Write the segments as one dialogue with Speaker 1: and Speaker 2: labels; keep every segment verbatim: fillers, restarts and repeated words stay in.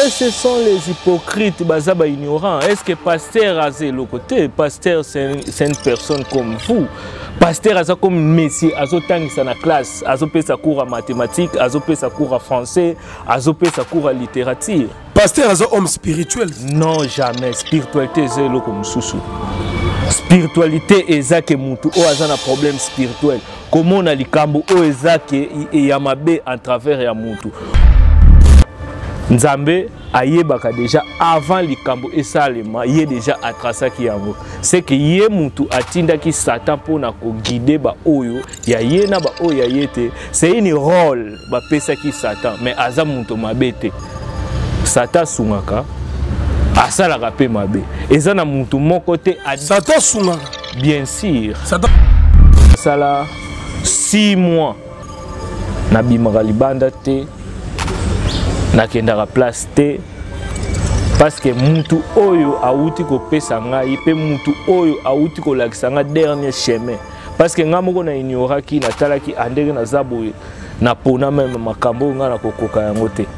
Speaker 1: Mais ce sont les hypocrites, bazaba ignorants. Est-ce que pasteur a le côté? Pasteur, c'est une personne comme vous. Pasteur a comme Messie, a sa na classe, a sa cours en mathématiques, a sa cours en français, a sa cours en littérature.
Speaker 2: Pasteur a homme spirituel?
Speaker 1: Non, jamais. Spiritualité, c'est le comme sous. Spiritualité, c'est ça que mutu o a un problème spirituel. Comment on a likambo o eza ke yamabe en travers ya mutu. Nzambe ayebaka déjà avant likambo esalema yé déjà atrasaki yango. C'est que yé mutu atindaki Satan pona ko guider ba oyo ya yé na ba oyo ya yete. C'est une rôle ba pesaki Satan mais aza mutu mabete. Satan sungaka asalaka pe mabe. Eza na mutu moko te
Speaker 2: Satan sungaka.
Speaker 1: Bien sûr.
Speaker 2: Satan
Speaker 1: sala six mois na bimaka libanda te. Nakendaka place te parce que mutu oyo auti ko pesa ngai pe mutu oyo auti ko lakisa nga dernier chemin parce que nga moko na ignoraki na talaki andeke na zaboye na pona même makambo nga na kokoka yango te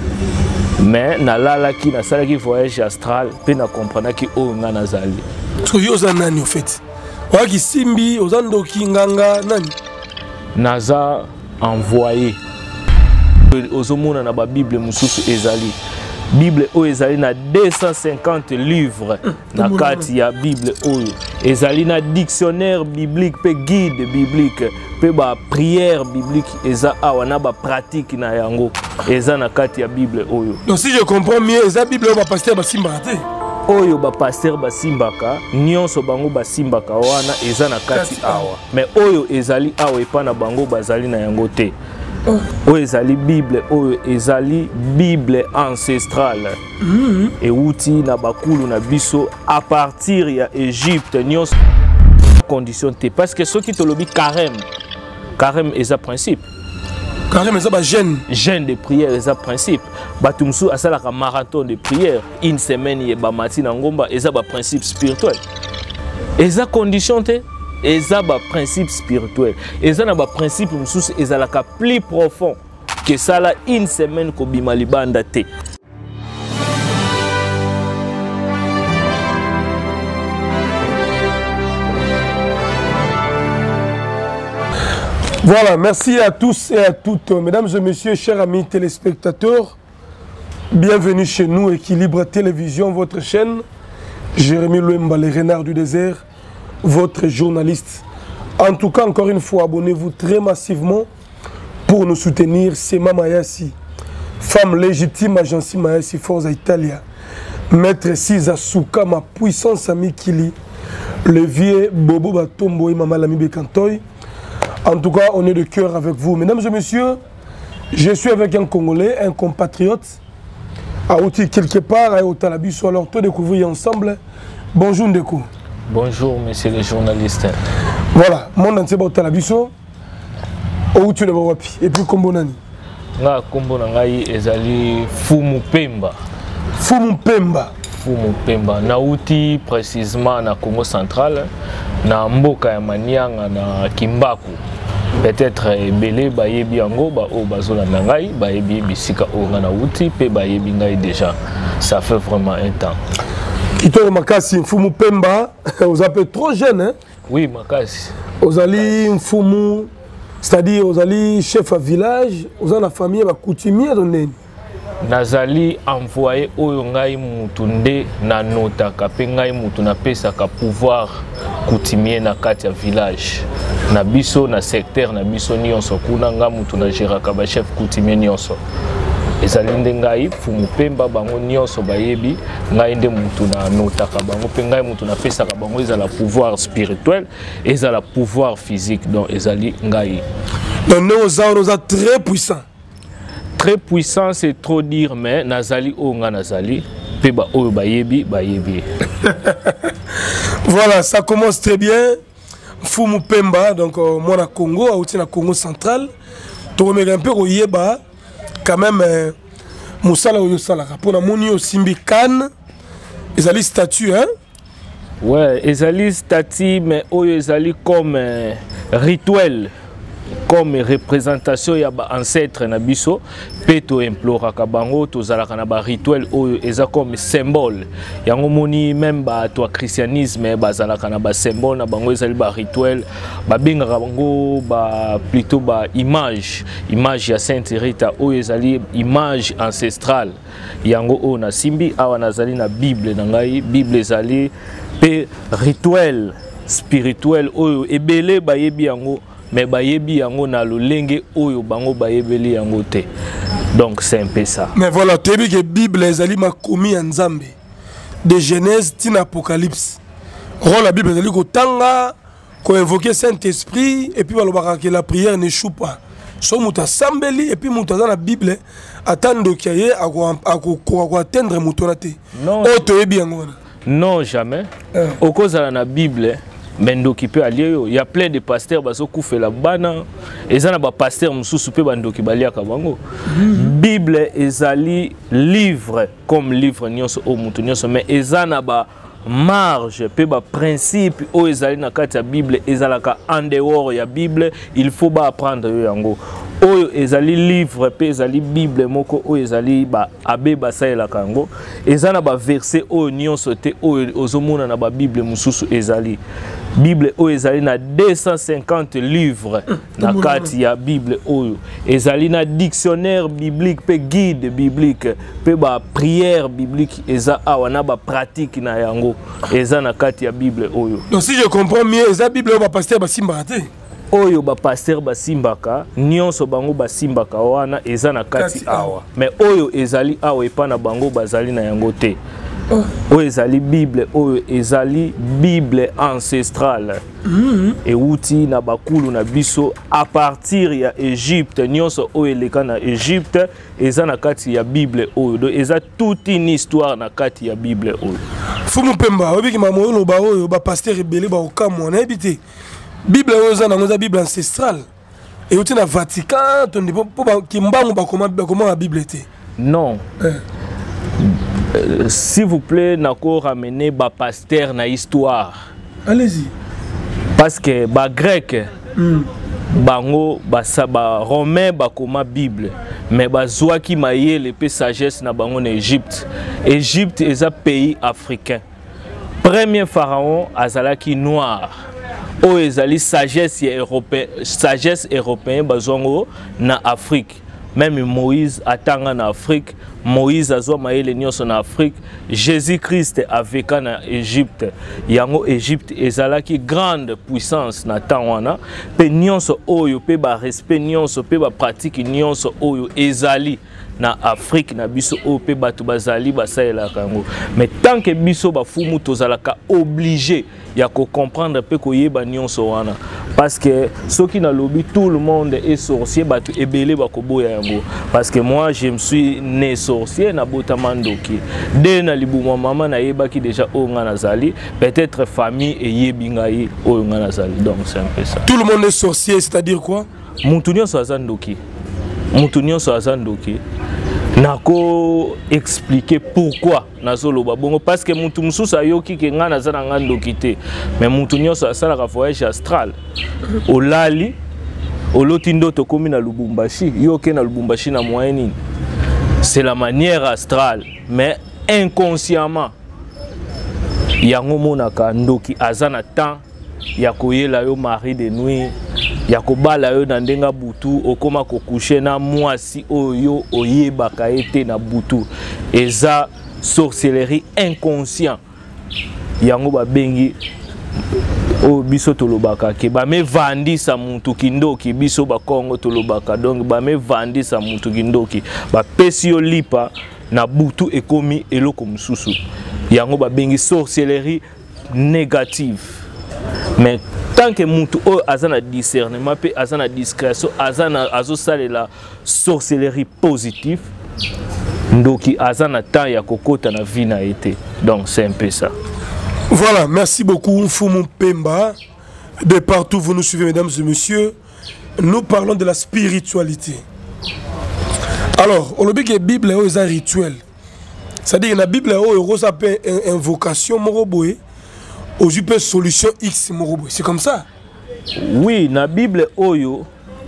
Speaker 1: mais na lalaki na salaki voyage astral pe na comprendaki oyo nga nazali.
Speaker 2: So yo za nani au fait? Waki simbi ozandoki nganga nani?
Speaker 1: Naza envoyé. Ozomona na ba Bible mususu ezali. Bible o ezali na deux cent cinquante livres na kati ya Bible oyo. Ezali na dictionnaire biblique pe guide biblique pe ba prière biblique eza awa na ba pratique na yango eza na kati ya Bible oyo.
Speaker 2: Donc si je comprends mieux, eza Bible ba pasteur ba simbaka te.
Speaker 1: Oyo ba pasteur ba simbaka nyonso bango ba simbaka wana eza na kati awa. Mais oyo ezali awa epa na bango bazali na yango te. Oyo ezali Bible oyo ezali Bible ancestrale. Mm-hmm. Et outi na bakulu na biso à partir ya Égypte nyonso condition te parce que ceux qui te lobi carême carême eza principe.
Speaker 2: Carême eza ba jeûne.
Speaker 1: Jeûne de prière eza principe. Batumsu asala ka marathon de prière une semaine ye ba matina ngomba eza ba principe spirituel. Eza condition te. Eza ba principe spirituel. Eza na ba principe mususu ezalaka plus profond que ça là une semaine ko bima libanda te.
Speaker 2: Voilà, merci à tous et à toutes, mesdames et messieurs, chers amis téléspectateurs. Bienvenue chez nous, Équilibre Télévision, votre chaîne. Jérémy Louemba, le renard du désert, votre journaliste. En tout cas, encore une fois, abonnez-vous très massivement pour nous soutenir. C'est Mayassi, femme légitime, agence Mayassi Forza Italia. Maître Siza Souka, ma puissance amie Kili, le vieux Bobo Batombo et Mama Lami Bekantoy. En tout cas, on est de cœur avec vous. Mesdames et messieurs, je suis avec un Congolais, un compatriote, à outil quelque part, à Otalabiso. Alors, tout découvrir ensemble. Bonjour Ndeko.
Speaker 1: Bonjour, monsieur le journaliste.
Speaker 2: Voilà, mon entier est Otalabiso. Où tu es wapi? Et puis, Kombo Nani?
Speaker 1: Nga Kombo Nangai ezali Fumu Pemba.
Speaker 2: Fumu Pemba.
Speaker 1: Fumu Pemba. Nauti précisément na Congo central, na Mboka ya Manianga na Kimbaku. Peut-être Belé bayebi yango ba o bazola nangai bayebi bisika o ngana uti pe bayebi ngai déjà. Ça fait vraiment un temps.
Speaker 2: Kitoro Makasi Fumu Pemba, vous appelez trop jeune hein?
Speaker 1: Oui, Makasi.
Speaker 2: Vous allez Fumu, c'est-à-dire vous allez chef à village, vous avez la famille ba coutumier donné.
Speaker 1: Nazali envoyé oyo ngai mutu nde na notaka pe ngai mutu na pesa ka pouvoir coutumier na kati ya village na biso na secteur na biso nyonso kuna nga mutu na géraka ba chef coutumier nyonso ezali nde ngai Fumu Pemba bango nyonso bayebi ngai nde mutu na notaka bango pe ngai mutu na pesa ka bango ezala pouvoir spirituel ezala pouvoir physique donc ezali ngai.
Speaker 2: Donc nous sommes très puissants.
Speaker 1: Très puissant, c'est trop dire, mais Nazali Onga Nazali, Peba Oyo Bayebi, Bayebi.
Speaker 2: Voilà, ça commence très bien. Fumu Pemba, donc euh, moi, na Congo, au na Congo central. Tu remets un peu au Yeba, quand même, euh, Moussala Oyo Salara. Pour la Mouni au Simbi Kan, ils allaient statut, hein?
Speaker 1: Ouais, ils allaient statut, mais Oyo ils allaient comme euh, rituel. comme représentation ya ba ancêtre na biso pe to implora ka bango to zalaka na ba rituel oyo eza comme symbole yango moni même ba to christianisme ba zalaka na ba symbole na bango ezali ba rituel ba bengaka bango ba plutôt ba image image ya Sainte Rita oyo ezali image ancestrale yango o na simbi awa nazali na Bible na ngai Bible ezali pe rituel spirituel oyo ebele bayebi yango mais bayebi yango na lolenge oyo bango bayebeli yango te. Donc c'est un peu ça.
Speaker 2: Mais voilà, tu as vu que la Bible ezali makomi ya Nzambe de Genèse tina Apocalypse. Rôle la Bible ezali ko tanga ko invoquer Saint-Esprit et puis balobaka que la prière n'échoue pas. So muta sambeli et puis muta dans la Bible attendre qu'il y ait à ko atteindre mutona te.
Speaker 1: Non.
Speaker 2: O to yebi yango.
Speaker 1: Non jamais. Euh. Au cause de la Bible Mendoki peut aller, il y a plein de pasteurs qui font la bana. Et ça, les pasteurs qui font Mendoki balia kabango. Bible ezali livre comme livre nyonso o mutu nyonso mais ezana ba marge pe ba principe o ezali na kati ya Bible ezalaka en dehors ya Bible il faut ba apprendre yo yango. Oyo ezali livre pe ezali Bible moko o ezali ba abe basaela kango ezana ba verset o nyonso te o ozomona na ba Bible mususu ezali Bible o ezali na deux cent cinquante livres na kati ya Bible oyo ezali na dictionnaire biblique pe guide biblique pe ba prière biblique eza awa na ba pratique na yango eza na kati ya Bible oyo.
Speaker 2: Donc si je comprends mieux eza Bible o ba pasteur basimba te
Speaker 1: oyo ba pasteur basimbaka nyonso bango basimbaka wana eza na kati awa mais oyo ezali awa epana bango bazali na yango te. Oh. Oyo ezali Bible oyo ezali Bible ancestrale mm-hmm. Et outi na bakulu na biso à partir ya Égypte nyonso oyo eleka na Égypte eza na kati ya Bible oyo do eza toute une histoire na kati ya Bible oyo.
Speaker 2: Fumu Pemba obiki mamoyo lo ba oyo ba pasteur ebele ba okamwa na ebité Bible oyo eza na ngoza Bible ancestrale et outi na Vatican to ndipo po ba kimbangu ba koma ba koma Bible te.
Speaker 1: Non. Eh. Euh, S'il vous plaît, n'ako ramener ba pasteur na histoire.
Speaker 2: Allez-y.
Speaker 1: Parce que ba grec, mm. bango ba ba romain ba koma Bible, mais ba zoaki mayele pe sagesse na bango na Égypte. Égypte est un pays africain. Premier pharaon azalaki noir. O ezali sagesse européenne, sagesse européenne bazongo na Afrique. Même Moïse atanga na Afrique, Moïse azwa maele nyonso na Afrique, Jésus-Christ aveka na Égypte. Yango Égypte ezalaki grande puissance na temps wana, pe nyonso oyo pe ba respect nyonso pe ba pratique nyonso oyo ezali na Afrique na biso oyo pe batu bazali basaela kango. Mais tant que biso ba fumu tozalaka obligé ya ko comprendre pe ko yeba nyonso wana. Parce que ceux qui na lobby tout le monde est sorcier batu ebele bakoboya yango. Parce que moi je me suis né sorcier na botamandoki. Dès na libuma maman na yeba ki déjà o nga nazali, peut-être famille et yebingai o nga nazali. Donc c'est un peu ça.
Speaker 2: Tout le monde est sorcier, c'est-à-dire quoi?
Speaker 1: Mutunyo so azandoki. Mutunyo so azandoki. Nako expliquer pourquoi nazoloba bongo parce que mutu mususu ayoki ke nga nazana ngandoki te mais mutu nyonso asalaka voyage astral olali oloti ndoto komi na Lubumbashi yoke na Lubumbashi na moyenne c'est la manière astrale mais inconsciemment yango monaka ndoki azana temps ya koyela yo mari de nuit ya kobala yo na ndenga butu okoma kokushe na mwasi oyo oyebaka ete na butu eza sorcellerie inconscient yango babengi o biso tolobaka ke ba me vandisa muntu kindoki biso ba Kongo tolobaka donc ba me vandisa muntu kindoki ba pesi yo lipa na butu ekomi eloko mususu yango babengi sorcellerie négative. Mais tant que mutu o azana discernement pe azana discrétion azana azosale la sorcellerie positive ndoki azana temps ya kokota na vie na été. Donc c'est un peu ça.
Speaker 2: Voilà, merci beaucoup Fumu Pemba. De partout vous nous suivez mesdames et messieurs. Nous parlons de la spiritualité. Alors, on le dit que la Bible est un rituel. C'est-à-dire que la Bible est une invocation moroboé. Aujourd'hui, solution X moroboé. C'est comme ça.
Speaker 1: Oui, la Bible oyo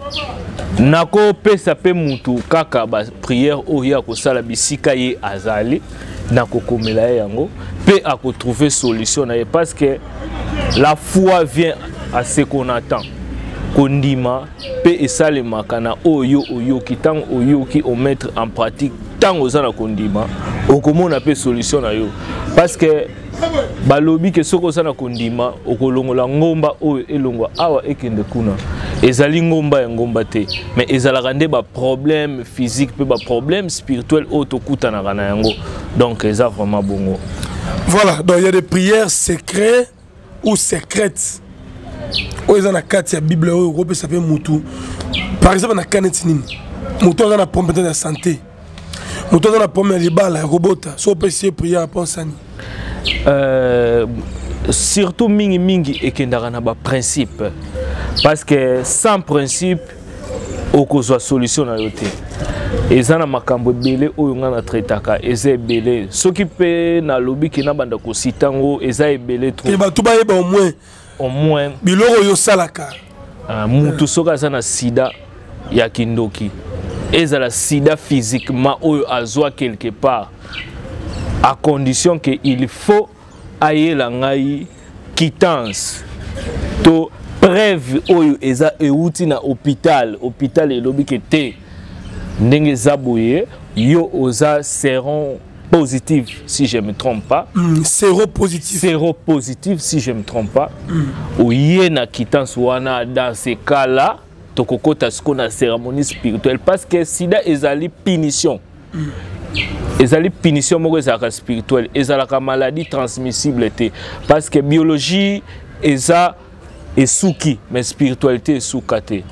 Speaker 1: nako pesa pe mutu kaka ba prière oya ko sala bisika ye azali nako komela yango pe a ko trouver solution na ye parce que la foi vient à ce qu'on attend kondima pe esale makana oyo oyo kitang oyo ki o mettre en pratique tant aux ana kondima okomona pe solution na yo parce que balobi ke soko sana kondima okolongola ngomba oyo elongwa awa ekende kuna ezali ngomba ya ngomba te mais ezalaka nde ba problème physique pe ba problème spirituel otokutanaka na yango donc eza vraiment bongo.
Speaker 2: Voilà, donc il y a des prières secrètes ou secrètes. O eza na kati ya Bible oyo ko pe ça fait mutu. Par exemple na kaneti nini mutu na problème de santé, mutu na problème de bala robota so pe se prière pour ça ni.
Speaker 1: Euh, surtout mingi mingi ekendaka na ba principe parce que sans principe okozwa solution na yote eza na makambo ebele oyo nga na traitaka eza ebele soki pe na lobi ki na banda kositango eza ebele trop
Speaker 2: et ba tout ba yeba au moins
Speaker 1: au moins
Speaker 2: biloko yo salaka
Speaker 1: uh, mutu soka aza na sida ya kindoki eza la sida physiquement oyo azwa quelque part à condition qu'il faut aille la ngai quittance to preuve oyo eza euti na hôpital hôpital elobi ke te ndenge zaboye yo oza sérum positif si je me trompe pas
Speaker 2: mm, sérum positif
Speaker 1: sérum positif si je me trompe pas mm. Oye na quittance wana dans ces cas là tokokota ce qu'on a cérémonie spirituelle parce que sida ezali punition mm. Ezali punition moko ezalaka spirituelle ezalaka maladie transmissible te parce que biologie eza esuki mais spiritualité esuka te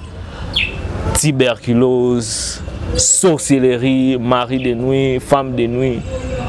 Speaker 1: tuberculose sorcellerie mari de nuit femme de nuit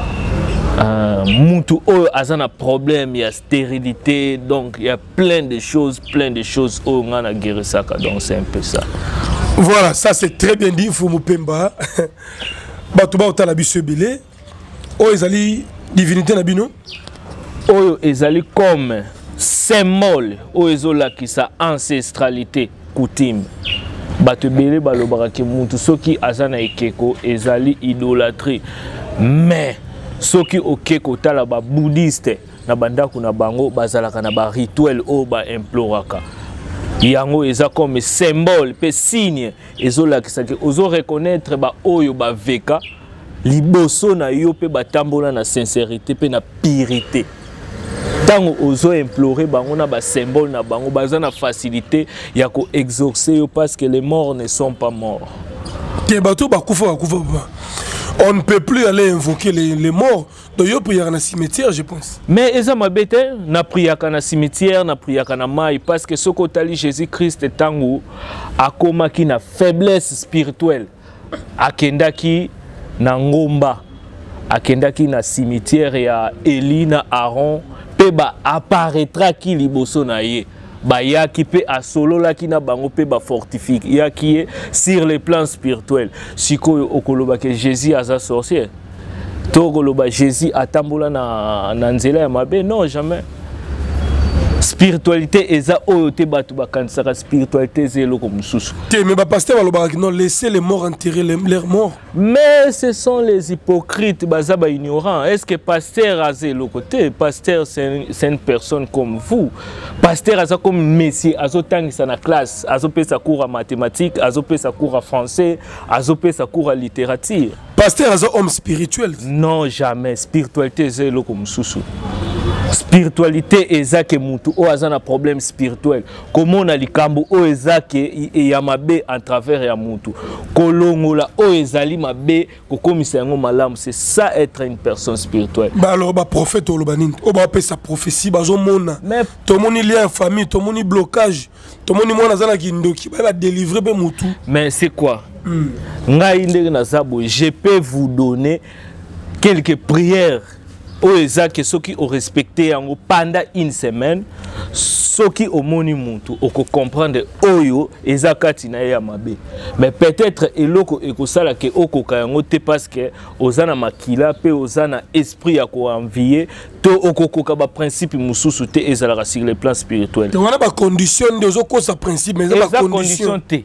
Speaker 1: euh, mutu oyo azana problème il y a stérilité donc il y a plein de choses plein de choses oyo nga na guérisaka donc c'est un peu ça.
Speaker 2: Voilà, ça c'est très bien dit Fumu Pemba. Batuba otala biso ebele oyo ezali divinité na bino
Speaker 1: oyo ezali comme symbole oyo ezolakisa ancestralité coutume bato ebele balobaka ke mutu soki aza na ekeko ezali idolâtrie mais soki okeko tala ba bouddhiste na bandako na bango bazalaka na ba rituel oyo ba imploraka yango eza comme symbole pe signe ezolakisa ke ozo reconnaître ba oyo ba veka liboso na yo pe batambola na sincérité pe na pureté tango ozo implorer bango na ba symbole na bango baza na facilité ya ko exorcer yo parce que les morts ne sont pas morts.
Speaker 2: Ke bato bakufa bakufa on ne peut plus aller invoquer les, les morts. Donc yo prière na cimetière je pense.
Speaker 1: Mais eza mabete na priaka na cimetière na priaka na mai parce que soko tali Jésus-Christ tango akomaki na faiblesse spirituelle akendaki na ngomba akendaki na cimetière ya Eli na Aaron pe ba apparaîtra ki liboso na ye ba yaki pe asolola ki na bango pe ba fortifique yaki sur le plan spirituel sikoyo okoloba ke Jésus aza sorcier tokoloba Jésus atambola na na nzela ya mabe non jamais. Spiritualité eza oyo te batu bakanisaka spiritualité zelo comme mususu.
Speaker 2: Te mais ba pasteur balobaka non laisser les morts enterrer les, leurs morts.
Speaker 1: Mais ce sont les hypocrites baza ba ignorants. Est-ce que pasteur a zelo côté pasteur c'est une personne comme vous. Pasteur aza comme messie azo tangisa na classe, azo pesa cours à mathématiques, azo pesa cours à français, azo pesa cours à littérature.
Speaker 2: Pasteur aza homme spirituel.
Speaker 1: Non jamais spiritualité zelo comme mususu. Spiritualité ezake mutu o azana problème spirituel comment na likambo o ezake e ya mabe à travers ya mutu kolongola o ezali mabe kokomisa yango malamu c'est ça être une personne spirituelle.
Speaker 2: Bah alors ba prophète olobanine o ba pe sa prophétie bazo mona mais to moni lien famille to moni blocage to moni mona zana kindoki ba ba délivrer be mutu. Mais
Speaker 1: c'est quoi mm. Ngai ndenge na zabo je peux vous donner quelques prières o ezaki soki o respecter yango pendant une semaine soki o moni muntu oko comprendre oyo ezakati na ya mabe mais peut-être eloko ekosala ke okoka yango te parce que ozana makila pe ozana esprit ya ko envier to okokoka ba principe mususu te ezalaka sur le plan spirituel.
Speaker 2: Donc on a ba condition de ozoko sa principe mais ba condition
Speaker 1: te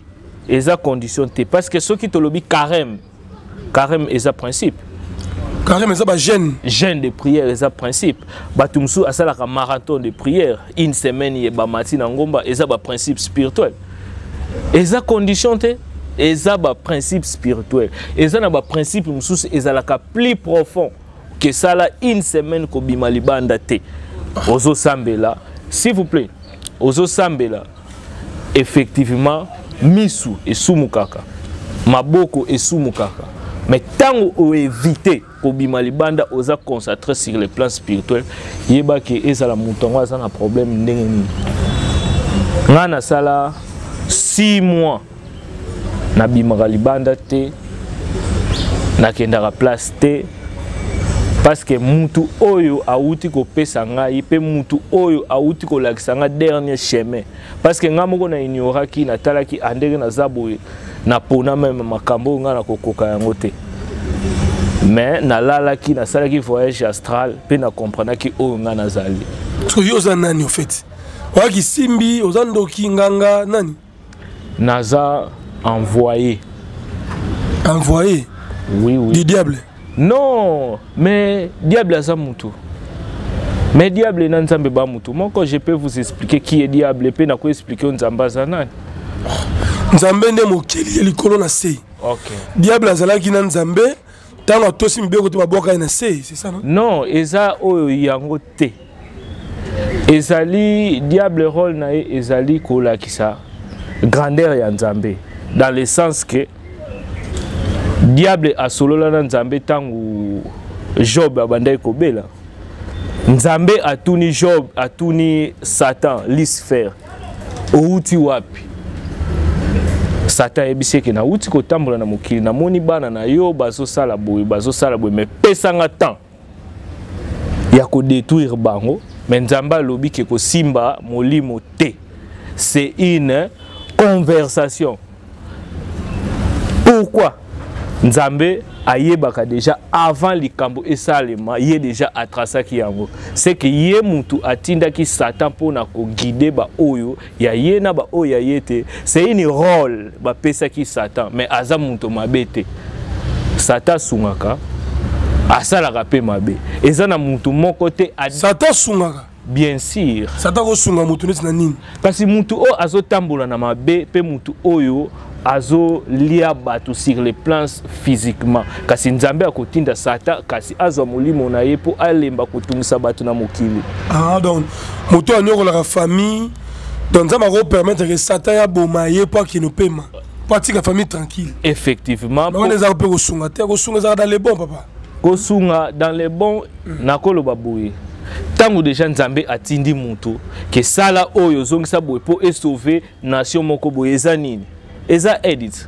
Speaker 1: eza condition te parce que ceux qui te lobby carême carême eza principe
Speaker 2: carême eza ba jeûne
Speaker 1: jeûne de prière eza principe batumsu asalaka marathon de prière une semaine ye ba matina ngomba eza ba principe spirituel eza condition te eza ba principe spirituel eza na ba principe mususu ezalaka plus profond que ça là une semaine ko bima libanda te ozo sambela s'il vous plaît ozo sambela effectivement misu esumukaka maboko esumukaka mais tant ou éviter ko bima libanda oza concentré sur le plan spirituel yeba ke ezala mutongo aza na problème ndenge ni ngana sala six mois na bima libanda te na kendaka place te parce que mutu oyo auti ko pesa ngai pe mutu oyo auti ko lakisa nga dernier chemin parce que nga moko na ignoraki na talaki andenge na zaboye na pona même makambo nga na kokoka yango te mais na lalaki na salaki voyage astral pe na comprendaki oyo nga nazali
Speaker 2: so yo za nani au fait waki simbi ozandoki nganga nani
Speaker 1: naza envoyé
Speaker 2: envoyé
Speaker 1: oui oui
Speaker 2: du diable.
Speaker 1: Non, mais diable a mutu. Mais diable n'a nzambe ba mutu. Moi quand je peux vous expliquer qui est diable, pe na ko expliquer nzamba zanani.
Speaker 2: Nzambe nde mokeli likolo na sei.
Speaker 1: OK.
Speaker 2: Diable azalaki na nzambe, tango tosi mbeko to baboka na sei, c'est ça non?
Speaker 1: Non, eza oyo yango te. Ezali diable rôle na e ezali ko lakisa grandeur ya nzambe dans le sens que diable a solo la nzambe tangu Job abandai kobela nzambe atuni Job atuni Satan Lucifer outi wapi Satan ebiseke na outi ko tambola na mokili na moni bana na yo bazo sala boye bazo sala boye mais pesanga temps ya ko détruire bango mais nzambe lobi ke ko simba molimo te c'est une conversation. Pourquoi Nzambe ayebaka déjà avant likambo esalema yé déjà atrasa ki yango c'est que yé mutu atinda ki Satan pona ko guider ba oyo ya yena ba oyo ya yete c'est une rôle ba pesa ki Satan mais aza mutu mabete Satan sungaka asalaka pe mabe eza na mutu moko te
Speaker 2: Satan sungaka
Speaker 1: bien sûr
Speaker 2: Satan ko sunga mutu neti na nini
Speaker 1: kasi mutu o azo tambola na mabe pe mutu oyo azo lia batu sur les plans physiquement kasi nzambe akotinda Satan kasi azo molimo na ye po alemba kotungisa batu na mokili
Speaker 2: ah donc mutu anyoko la famille donc nzambe ko permettre que Satan ya boma ye po ki no pema parti la famille tranquille
Speaker 1: effectivement
Speaker 2: on les a pe ko sunga te ko sunga dans les bons papa
Speaker 1: ko sunga dans les bons nakolo babuye tango déjà nzambe atindi mutu ke sala oyo zongisa boye po e sauver nation moko boye eza nini eza edit.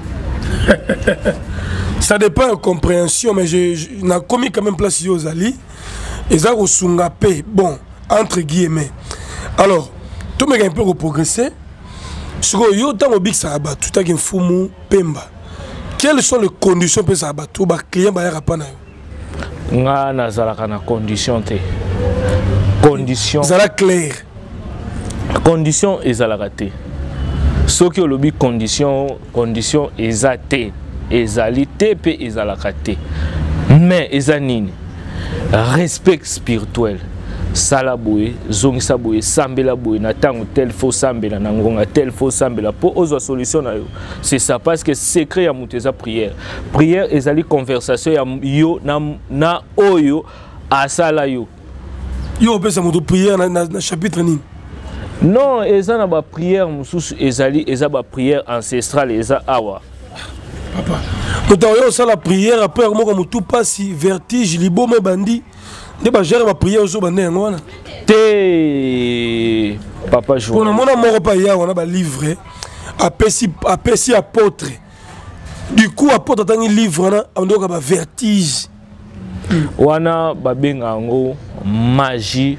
Speaker 2: Ça dépend de compréhension mais je, je n'a commis quand même place aux ali et ça au sungapé bon entre guillemets alors tout me un peu progresser sur yo tango big ça ba tout à gen fumu pemba quelles sont les conditions pour ça ba tout ba client ba ya pana
Speaker 1: nga nazalaka na condition te condition
Speaker 2: ça la clair
Speaker 1: condition ezalaka te soki olobi condition condition eza te ezali te pe ezalaka te mais eza nini respect spirituel sala boye zongisa boye sambela boye na tango tel faux sambela na ngonga tel faux sambela po ozwa solution na yo c'est ça parce que secret ya mutu eza prière prière ezali conversation ya yo na, na oyo asala yo
Speaker 2: yo pesa mutu prière na, na, na chapitre nini
Speaker 1: non eza na ba prière mususu ezali eza ba prière ancestrale eza awa
Speaker 2: papa mutu yo sala prière après moko mutu pasi vertige libome bandi ne ba gérer ba prière zo bande yango wana
Speaker 1: te papa jo
Speaker 2: pona mona moko pa ya wana ba livre apesi apesi apôtre du coup apôtre tangi livre na ondoka ba vertige
Speaker 1: wana ba benga ngo magie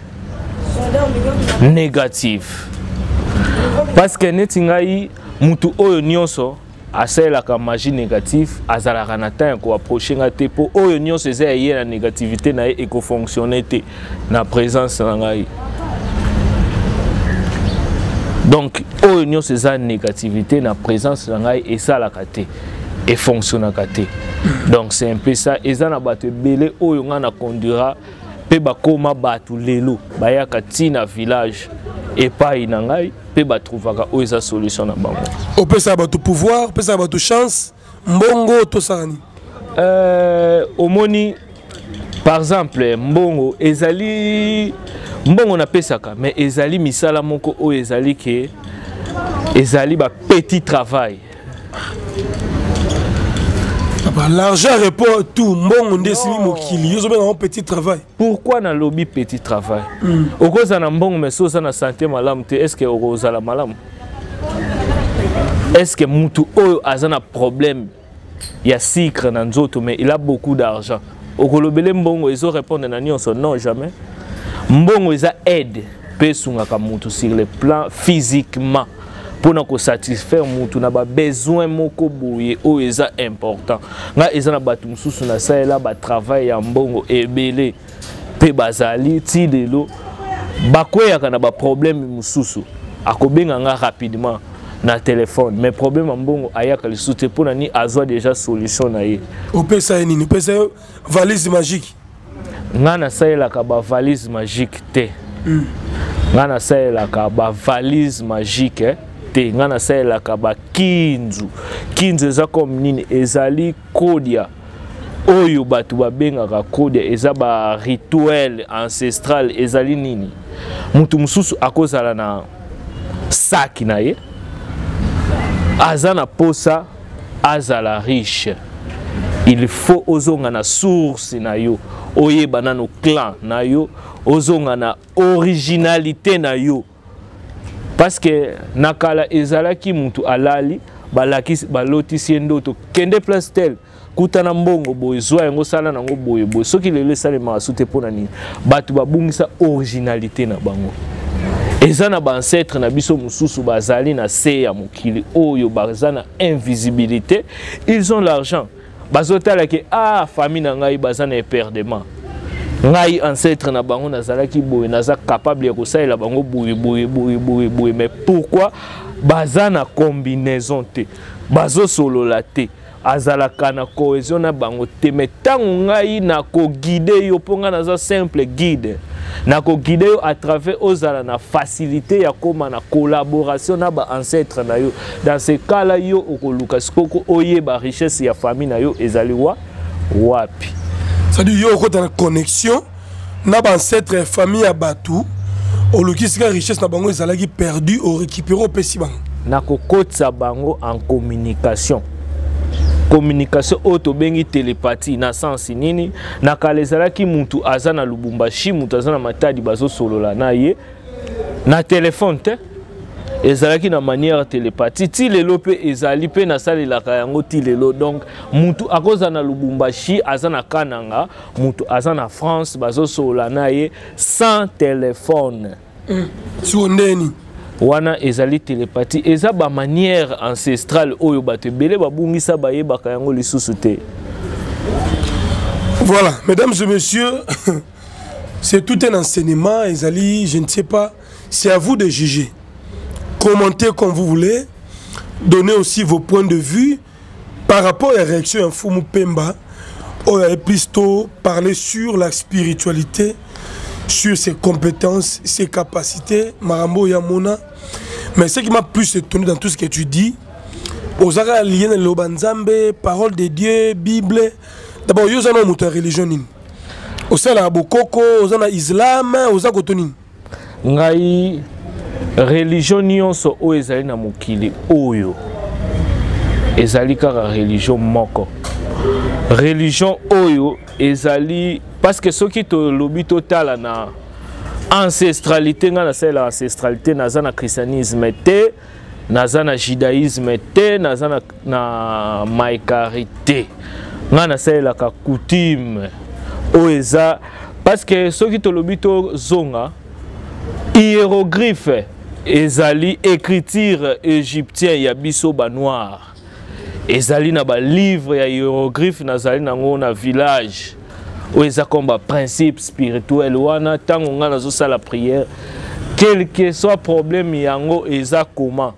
Speaker 1: négative parce que neti ngai mutu oyo nyonso asalaka magie négative azalaka na temps ko approcher nga te po oyo nyonso eza ye na négativité na ye eko fonctionner te na présence na ngai Donc oyo nyonso eza négativité na présence na ngai esalaka te et fonctionnaka te. Donc c'est un peu ça, eza na bato ebele oyo nga na conduira pe bakoma bato lelo bayaka tina village epai na ngai pe batrouvaka oyo eza solution na bango.
Speaker 2: Opesa bato pouvoir, opesa bato chance, mbongo tosani.
Speaker 1: Euh omoni par exemple mbongo ezali mbongo na pesaka mais ezali misala moko oyo ezali ke ezali ba petit travail.
Speaker 2: L'argent répond à tout. Mbongo ndesimi mokili. Yo zo ben un petit travail.
Speaker 1: Pourquoi na lobby petit travail? Mm. Okoza na mbongo mais so ça na santé malamu te, est-ce que okoza la malamu? Est-ce que mutu oyo azana problème ya sucre na nzoto mais il a beaucoup d'argent? Okolobele mbongo ezo répondre na nyonso non jamais. Mbongo eza aide pe sungaka mutu sur le plan physiquement pour nous satisfaire mutu na ba besoin moko boye o eza important. Nga eza na batu mususu na saela ba travail ya mbongo ebele pe bazali ti lelo bakweyaka na ba problème mususu akobenga nga rapidement na téléphone mais problème mbongo ayaka lisusu te pona ni azwa déjà solution na ye.
Speaker 2: Opesa nini? Opesa valise magique.
Speaker 1: Nga na saela ka ba valise magique te. Mm. Nga na saela ka ba valise magique eh? Te nga na saela ka ba kinzu. Kinzu eza comme nini ezali kodia. Oyo batu babengaka kodia eza ba rituel ancestral ezali nini. Mutu mususu akozala na saki na ye. Azana posa azala riche. Il faut ozonga na source na yo. Oye banano clan na yo. Ozonga na originalité na yo. Parce que nakala ezalaki mutu alali balaki balotisi ndoto kende place tel kutana mbongo boye zwa yango sala nango boye boye soki lele sale masute pona nini batu babungisa originalité na bango. Eza na ba ancêtre na biso mususu bazali na se ya mokili oyo bazana invisibilité, ils ont l'argent. Bazotala ke ah famille na ngai bazana éperdement. Ngai ancêtre na bango nazalaki boye naza capable ya kosalela bango boye boye boye boye boye mais pourquoi bazana combinaison te bazo solola te azalaka na cohésion na bango te mais tango ngai na ko guider yo ponga naza simple guide na ko guider yo à travers ozala na facilité ya koma na collaboration na ba ancêtre na yo dans ce cas là yo okoluka sikoko oyeba richesse ya famille na yo ezali wa wapi.
Speaker 2: C'est-à-dire yo ko na connexion na ba ancêtre famille ya batu olukisika richesse na bango ezalaki perdu au récupérer au pesi bango
Speaker 1: na kokotsa bango en communication. Communication auto bengi télépathie na sens nini na kalezala ki mutu azana Lubumbashi mutu azana Matadi bazo solola na ye na téléphone te ezalaki na manière télépathie ti lelo pe ezali pe na salelaka yango ti lelo donc mutu akoza na Lubumbashi azana Kananga mutu azana France bazo solola na ye sans téléphone.
Speaker 2: Mm. Sondeni
Speaker 1: wana ezali télépathie eza ba manière ancestrale oyo bato belé babungisa bayebaka yango lisusu te.
Speaker 2: Voilà, mesdames et messieurs, c'est tout un enseignement ezali, je ne sais pas, c'est à vous de juger. Commentez comme vous voulez, donnez aussi vos points de vue par rapport à la réaction en Fumu Pemba, où il y a plutôt parler sur la spiritualité, sur ses compétences, ses capacités, Marambo Yamona. Mais ce qui m'a plus étonné dans tout ce que tu dis, aux arts liés dans le Banzambe, parole de Dieu, Bible, d'abord, il y a une religion. Au sein de Bokoko, aux arts islam, aux arts cotonines.
Speaker 1: Ngai religion nyonso o ezali na mokili oyo ezali kaka religion moko. Religion oyo ezali parce que soki to lobi total na ancestralité nga na sala ancestralité naza na christianisme te naza na judaïsme te naza na, na maikarité nga na sala ka coutume o eza parce que soki to lobi to zonga hiéroglyphe ezali écriture égyptien ya biso ba noir ezali na ba livre ya hiéroglyphe nazali nango na village o eza comme ba principe spirituel wana tango nga nazo sala prière quel que soit problème yango eza comment.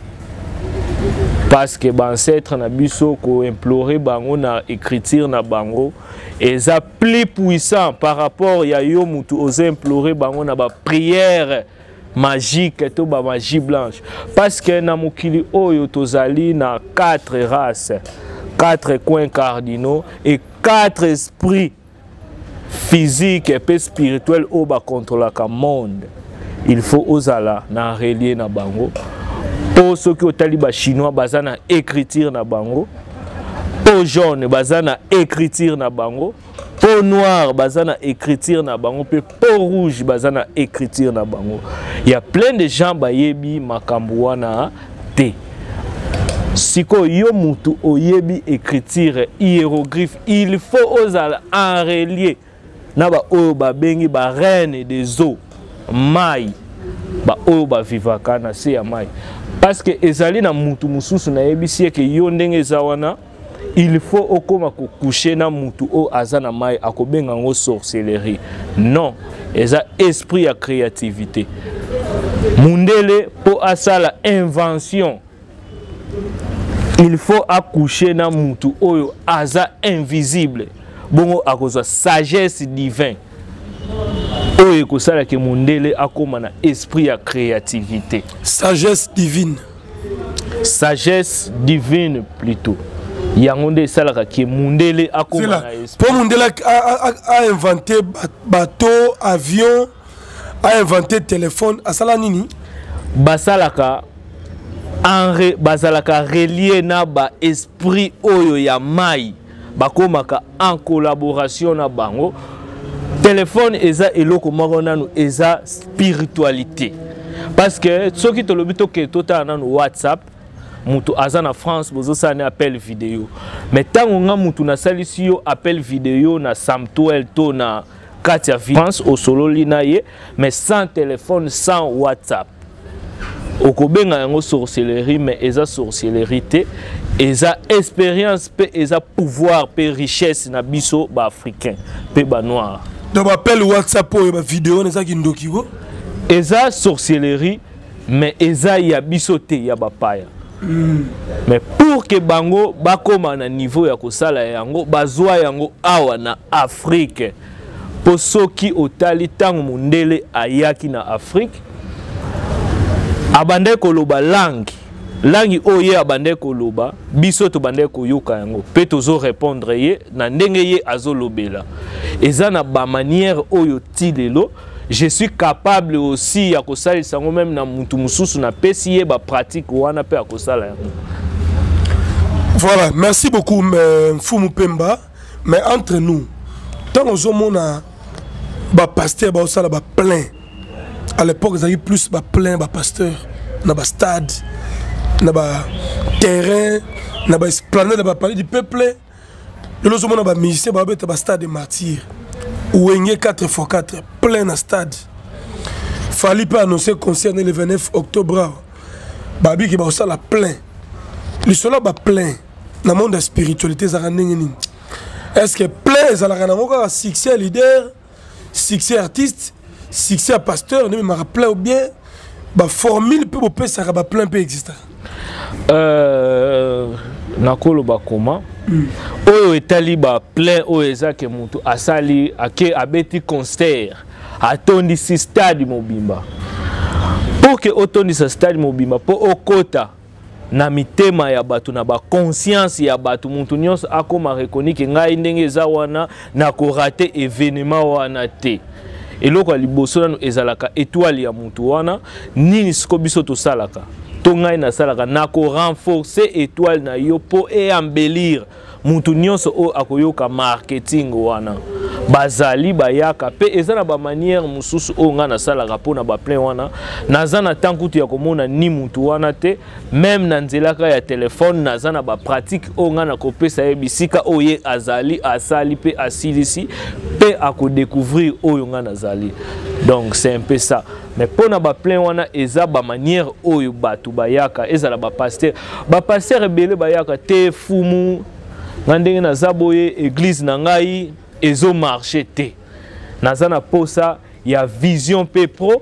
Speaker 1: Parce que l'ancêtre na biso ko implorer bango na écriture na bango eza plus puissant par rapport ya yo mutu oza implorer bango na ba prière magique to ba magie blanche. Parce que na mokili oyo tozali na quatre races, quatre coins cardinaux et quatre esprits physiques et spirituels au ba contrôler le monde. Il faut osala na relier na bango. Pour ceux qui ont taliba chinois, bazana écriture na bango. Pour jaune, bazana écriture na bango. Pour noir, bazana écriture na bango. Puis pour rouge, bazana écriture na bango. Il y a plein de gens bayebi makambuana te. Siko yo mutu oyebi écriture hiéroglyphe, il faut osala en relier na ba oyo ba bengi ba reine des eaux, mai. Ba oyo ba vivaka na se ya mai. Parce que ezali na mutu mususu na yebisi ke yo ndenge zawana il faut okoma ko coucher na mutu o azana mai akobenga ngo sorcellerie. Non, eza esprit ya créativité. Mundele po asala invention. Il faut accoucher na mutu oyo aza invisible. Bongo akozwa sagesse divine. Oyo kosala ke mundele akoma na esprit ya créativité.
Speaker 2: Sagesse divine.
Speaker 1: Sagesse divine plutôt. Yangonde salaka ke mundele akoma na esprit.
Speaker 2: Pour mundele a, a, a inventé bateau, avion, a inventé téléphone, asala nini? Basalaka
Speaker 1: enre basalaka relié na ba esprit oyo ya mai. Bakomaka en collaboration na bango. Téléphone eza eloko moko nanu eza spiritualité. Parce que ceux qui te le bito que tota nanu WhatsApp, mutu aza na France bozo sa ne appel vidéo. Mais tango nga mutu na salisi yo appel vidéo na Samtoel to na Katia France au solo lina ye, mais sans téléphone, sans WhatsApp. Okobenga yango sorcellerie, mais eza sorcellerie te, eza expérience pe eza pouvoir pe richesse na biso ba africain pe ba noir.
Speaker 2: Donc appel WhatsApp ou ba vidéo neza kindokigo.
Speaker 1: Eza sorcellerie, mais eza ya biso te ya ba paya. Mm. Mais pour que bango bakoma na niveau ya kosala yango bazwa yango awa na Afrique. Pour ceux qui otali tango mundele ayaki na Afrique. Abande koloba langue. Langue oye abande koloba, biso to bande koyoka yango. Pe tozo répondre ye na ndenge ye azolobela. Eza na ba manière oyo tilelo, je suis capable aussi ya kosala sango même na mutu mususu na pesi ye ba pratique wana pe akosala yango.
Speaker 2: Voilà, merci beaucoup Mfumu Pemba, mais entre nous, tant on mona ba pasteur ba osala ba plein. À l'époque, ils avaient plus ba plein ba pasteur, na ba stade, na ba terrain, na ba esplanade, na ba palais du peuple. Le lozomon na ba musicien ba ba stade de martyrs. Ouengue quatre fois quatre, plein na stade. Fallait pas annoncer concert le vingt-neuf octobre. Babi qui ba osala plein. Le cela ba plein. Dans le monde de la spiritualité, est-ce que plein ça la succès leader, succès artiste, succès pasteur, ne me rappelle ou bien ba formule peut peut ça ba plein peut exister.
Speaker 1: Euh nakolo ba comment oyo etali ba plein oyo ezake mutu asali ake abeti concert atondi si stade mobimba. Pour que otondi sa stade mobimba pour okota na mitema ya batu na ba conscience ya batu muntu nyonso akoma reconnaître ngai ndenge eza wana na ko rater événement wana te. Eloko liboso nanu ezalaka étoile ya muntu wana nini siko biso to salaka to ngai na salaka na ko renforcer étoile na yo po e embellir muntu nyonso o akoyoka marketing wana bazali bayaka pe ezana ba manière mususu o nga na salaka pona ba plein wana nazana tankutu ya komona ni muntu wana te même na nzelaka ya téléphone nazana ba pratique o nga na kopesa yebisika oye azali asali pe asilisi pe ako découvrir oyo nga nazali. Donc c'est un peu ça. Mais pona ba plein wana eza ba manière oyo batu bayaka ezala ba pasteur ba pasteur ebele bayaka te fumu ngandenge na zaboye église na ngai ezo marché te nazana posa ya vision pe pro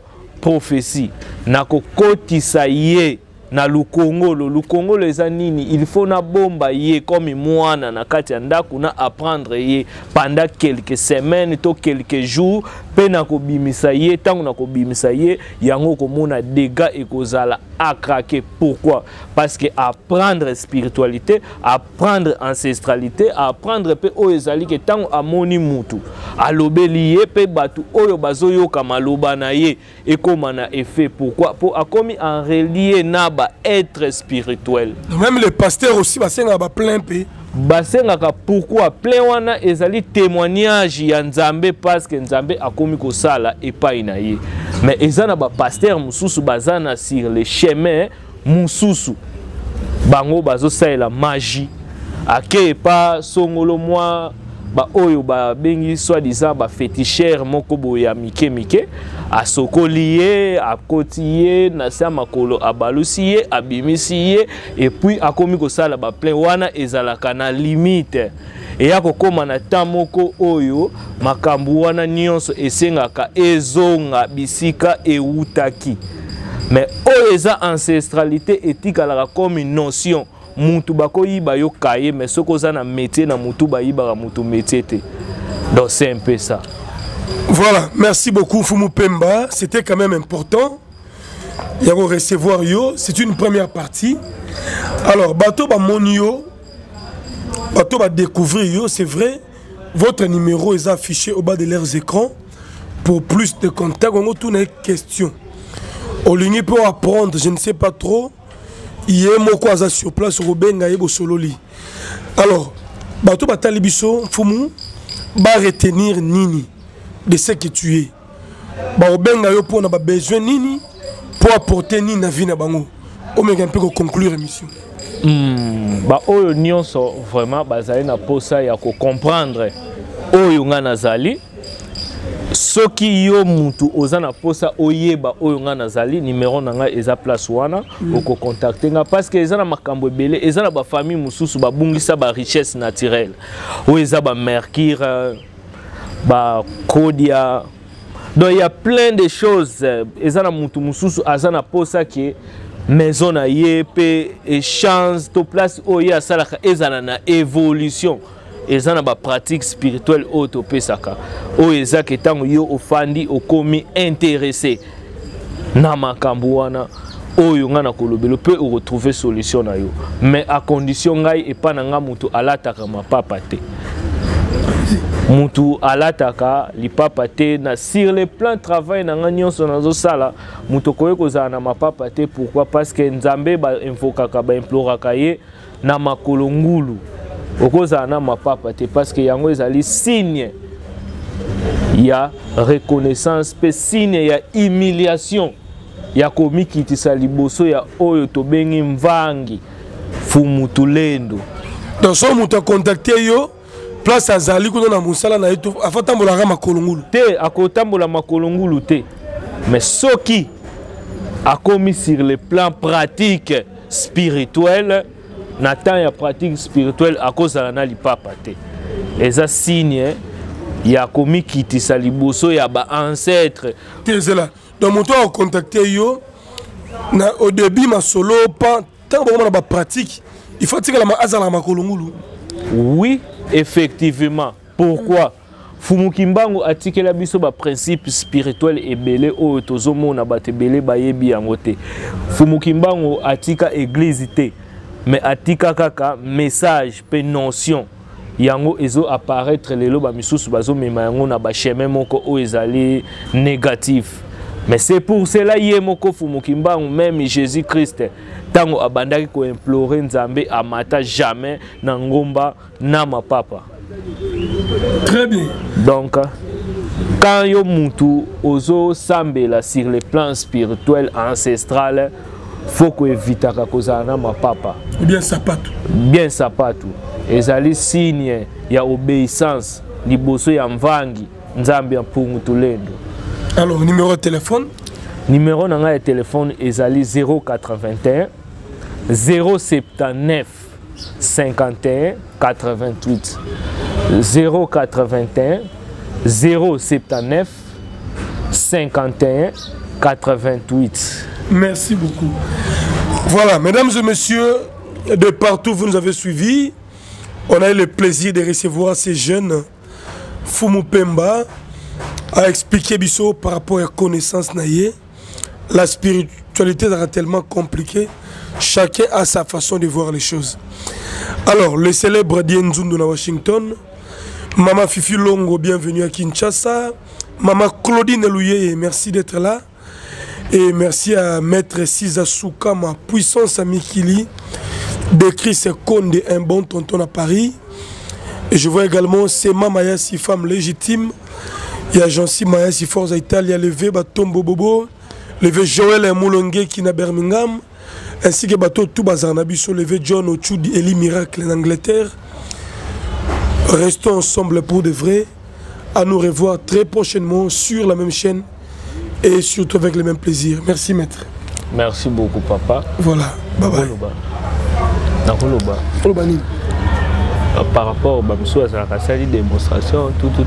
Speaker 1: prophétie na kokotisa ye na lukongolo lukongolo eza nini il faut na bomba ye comme mwana na kati ya ndako na apprendre ye pendant quelques semaines to quelques jours pe na kobimisa ye tango na kobimisa ye yango komona dégâts ekozala akraquer. Pourquoi? Parce que apprendre spiritualité, apprendre ancestralité, apprendre pe oyo ezali ke tango amoni mutu alobeli ye pe batu oyo bazoyoka maloba na ye ekoma na effet. Pourquoi? Pour akomi en relier na ba être spirituel.
Speaker 2: Même les pasteurs aussi basenga ba plein pe
Speaker 1: basengaka. Pourquoi? Plein wana ezali témoignage ya Nzambe parce que Nzambe akomi kosala epai na ye. Mais ezana ba pasteur mususu bazana sur le chemin mususu bango bazo saela magie ake pa songolo moi ba oyo ba bengi soi-disant ba féticheur moko boya mike mike asokoliye akotiye na sa makolo abalusiye abimisiye et puis akomi kosala ba plein wana ezalaka na limite et ya kokoma na tamoko oyo makambu wana nyonso esengaka ezonga bisika eutaki. Mais oyo eza ancestralité etikalaka comme une notion mutu bakoyiba yo kaye mais soko za na métier na mutu bayiba mutu métier te. Donc c'est un peu ça.
Speaker 2: Voilà, merci beaucoup Fumu Pemba, c'était quand même important. Il y a recevoir yo, c'est une première partie. Alors bato ba monio, bato ba découvrir yo, c'est vrai. Votre numéro est affiché au bas de leurs écrans pour plus de contacts. On a toutes les questions. Au ligne pour apprendre, je ne sais pas trop. Il y a mon quoi sur place au Benga et au Sololi. Alors, bato batali biso Fumu ba retenir nini de ce que tu es. Ba Benga yo pour na ba besoin nini pour apporter nini na vie na bango. On me un peu conclure l'émission.
Speaker 1: Hmm, ba oyo nyonso vraiment bazali na posa ya ko comprendre oyo nga nazali. Soki yo mutu ozana posa oyeba oyo nga nazali numéro nanga eza place wana mm. oko contacter nga parce que ezana makambo ebele ezana ba famille mususu ba bungisa ba richesse naturelle o eza ba mercure ba kodia. Donc il y a plein de choses ezana mutu mususu azana posa ki maison na yepe échange to place oyo asalaka ezana na évolution. Eza na ba pratique spirituelle auto pesaka o eza ke tango yo ofandi okomi intéressé na makambo wana oyo nga na kolobelo pe o retrouver solution na yo mais à condition ngai epa na nga mutu alataka mapapa te mutu alataka lipapa te na sur le plan travail na nga nyonso nazo sala mutu koye kozala na mapapa te. Pourquoi? Parce que Nzambe ba invokaka ba imploraka ye na makolo ngulu okoza na mapapa te parce que yango ezali signe ya reconnaissance pe signe ya humiliation ya komikitisa liboso ya oyo tobengi mvangi Fumu Tulendo.
Speaker 2: Donc so mutu contacter yo place azali kuna na musala na eto afatambola makolo ngulu
Speaker 1: te akotambola makolo ngulu te mais soki akomi sur le plan pratique spirituel na temps ya pratique spirituelle à cause de na lipapa te eza signe ya komikitisa liboso ya ba ancêtre
Speaker 2: te zela. Donc moto a contacter yo na au début ma solo pas tant bon na ba pratique il faut tika la ma azala makolo ngulu.
Speaker 1: Oui, effectivement. Pourquoi? Fumu Kimbangu atikela biso ba principe spirituel ebele o tozomona batebele bayebi yango te. Fumu Kimbangu atika église te. Mais atika kaka message pe notion yango ezo apparaître lelo ba misusu bazo mema yango na ba chemin moko o ezali négatif. Mais c'est pour cela yé moko Fumu Kimbangu même Jésus Christ tango abandaki ko implorer Nzambe amata jamais na ngomba na mapapa.
Speaker 2: Très bien.
Speaker 1: Donc quand yo mutu ozo sambela sur le plan spirituel ancestral faut que éviter kozana mapapa
Speaker 2: bien sapato
Speaker 1: bien sapato ezali signe ya obéissance liboso ya mvangi Nzambe ya Fumu Tulendo.
Speaker 2: Alors numéro de téléphone
Speaker 1: numéro nanga ya téléphone ezali zéro quatre-vingt-un zéro soixante-dix-neuf cinquante et un quatre-vingt-huit zéro quatre-vingt-un zéro soixante-dix-neuf cinquante et un quatre-vingt-huit.
Speaker 2: Merci beaucoup. Voilà, mesdames et messieurs, de partout vous nous avez suivis. On a eu le plaisir de recevoir ces jeunes. Fumu Pemba a expliqué Bisso par rapport à la connaissance naïe. La spiritualité est tellement compliquée. Chacun a sa façon de voir les choses. Alors, le célèbre Dien Zundu à Washington, Maman Fifi Longo, bienvenue à Kinshasa. Maman Claudine Elouye, merci d'être là. Et merci à Maître Siza Souka, ma puissance Amikili, décrit ce Conde, un bon tonton à Paris. Et je vois également Sema Mayasi, femme légitime. Il y a Jansi Mayasi, Forza Italia, levé Batombo Bobo, levé Joël Moulongue qui na Birmingham, ainsi que Bato Toubazarnabiso, levé John Ochudi, Eli Miracle en Angleterre. Restons ensemble pour de vrai. À nous revoir très prochainement sur la même chaîne et surtout avec le même plaisir. Merci maître.
Speaker 1: Merci beaucoup papa.
Speaker 2: Voilà. Bye bye. Par
Speaker 1: rapport à la démonstration, tout, tout